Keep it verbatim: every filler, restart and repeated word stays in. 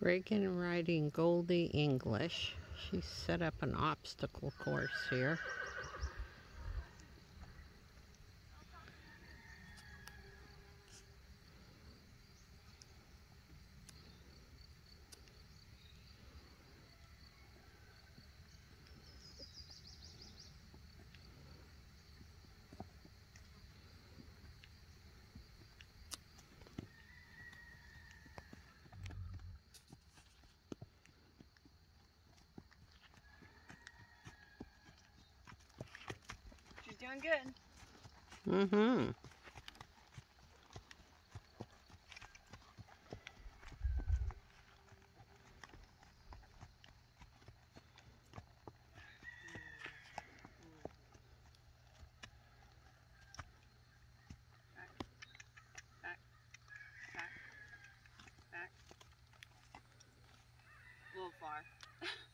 Reagan riding Goldie English. She set up an obstacle course here. She's doing good. Mm-hmm. Back, back, back, back. A little far.